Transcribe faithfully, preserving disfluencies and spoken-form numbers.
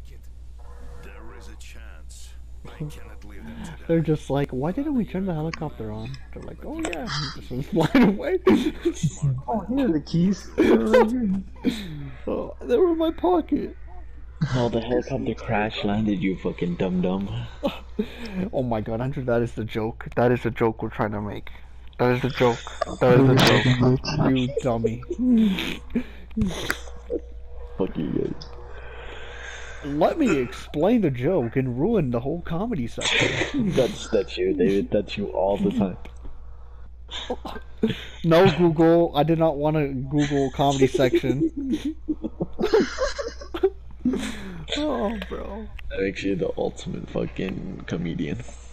There is a chance. I cannot leave them to They're die. just like, why didn't we turn the helicopter on? They're like, oh yeah, this was flying away. Oh, here are the keys. They're right here. Oh, they were in my pocket. No, the helicopter crash landed, you fucking dum dum. Oh my god, Andrew, that is the joke. That is the joke we're trying to make. That is the joke. That is the joke. You dummy. Fuck you guys. Let me explain the joke and ruin the whole comedy section. That's that's you, David. That's you all the time. No, Google. I did not want to Google comedy section. Oh, bro. That makes you the ultimate fucking comedian.